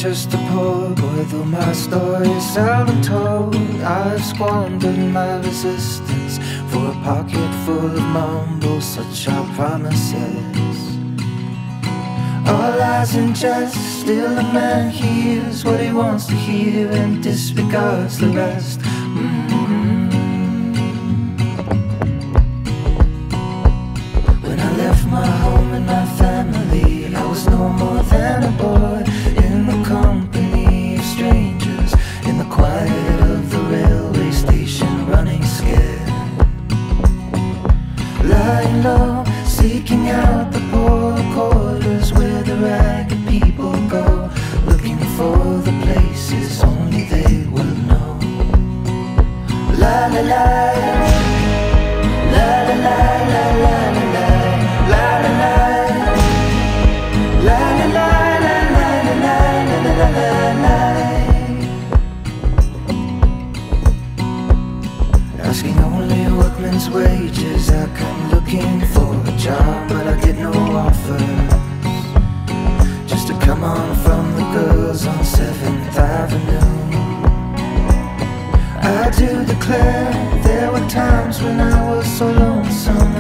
just a poor boy, though my story is seldom told. I've squandered my resistance for a pocket full of mumbles, such are promises. All lies in jest, still a man hears what he wants to hear and disregards the rest. When I left my home and my family, I was no more than a boy in the company of strangers, in the quiet of the railway station, running scared, lying low, seeking out the poor quarters where the ragged people go, looking for the places only they will know. La la la, la la la, la la la, la la la, la la la, la la la, la la la. Asking only a workman's wages, I come looking for a job, but I get no offers. Just to come on from the girls on 7th Avenue. I do declare there were times when I was so lonesome